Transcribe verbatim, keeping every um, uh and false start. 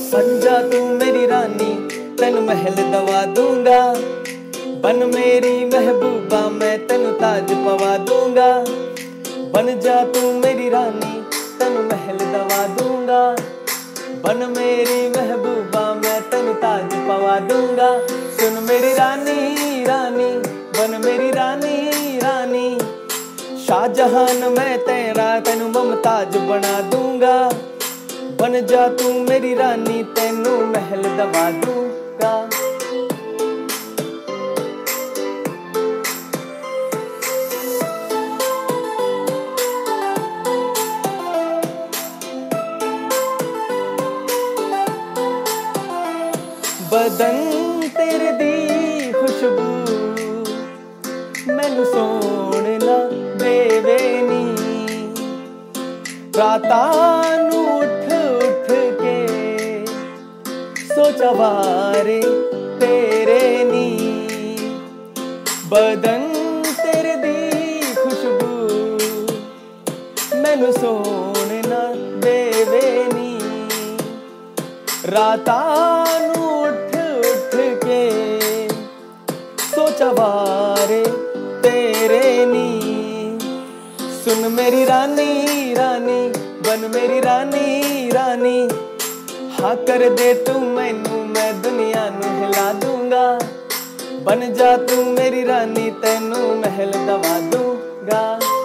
बन जा तू मेरी रानी तेन महल दवा दूंगा, बन मेरी महबूबा मैं तेन ताज पवा दूंगा। बन जा तू मेरी रानी तेन महल दवा दूंगा, बन मेरी महबूबा मैं तेन ताज पवा दूंगा। सुन मेरी रानी रानी बन मेरी रानी रानी, शाहजहान मैं तेरा तेन मुमताज बना दूंगा। बन जा तू मेरी रानी तेनू महल दवा दूंगा। बदन तेरे दी खुशबू मैनू सोने ना देवे नी, रातां नू उठ उठ के सोचा वारे तेरे नी। बदन तेरे दी खुशबू मैनू सोने ना देवे नी, रातां नू उठ उठ के सोचा वारे तेरे नी। सुन मेरी रानी रानी बन मेरी रानी रानी, हाँ कर दे तू मैनू मैं दुनिया नू हिला दूंगा। बन जा तू मेरी रानी तेनू महल दवा दूंगा।